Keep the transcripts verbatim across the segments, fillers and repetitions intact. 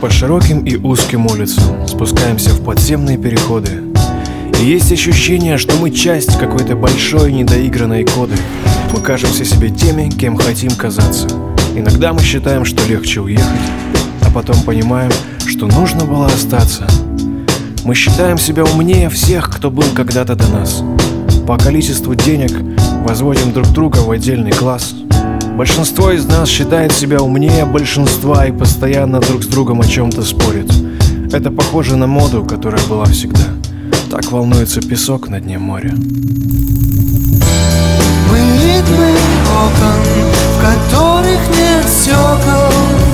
по широким и узким улицам, спускаемся в подземные переходы. И есть ощущение, что мы часть какой-то большой недоигранной коды. Мы кажемся себе теми, кем хотим казаться. Иногда мы считаем, что легче уехать, а потом понимаем, что нужно было остаться. Мы считаем себя умнее всех, кто был когда-то до нас. По количеству денег возводим друг друга в отдельный класс. Большинство из нас считает себя умнее большинства и постоянно друг с другом о чем-то спорит. Это похоже на моду, которая была всегда. Так волнуется песок на дне моря. Мы ритмы окон, в которых нет стекол.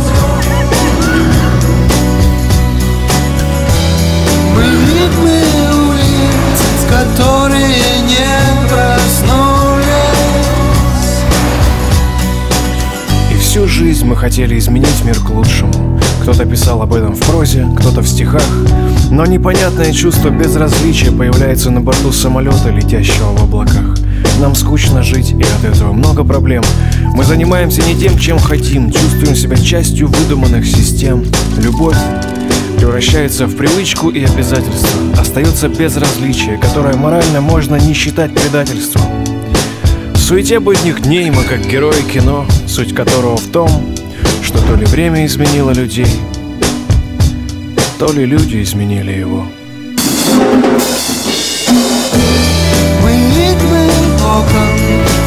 Мы ритмы улиц, которые не проснулись. И всю жизнь мы хотели изменить мир к лучшему. Кто-то писал об этом в прозе, кто-то в стихах. Но непонятное чувство безразличия появляется на борту самолета, летящего в облаках. Нам скучно жить, и от этого много проблем. Мы занимаемся не тем, чем хотим, чувствуем себя частью выдуманных систем. Любовь превращается в привычку и обязательство. Остается безразличие, которое морально можно не считать предательством. В суете будних дней мы как герои кино, суть которого в том, что то ли время изменило людей, то ли люди изменили его. Мы ритмы окон,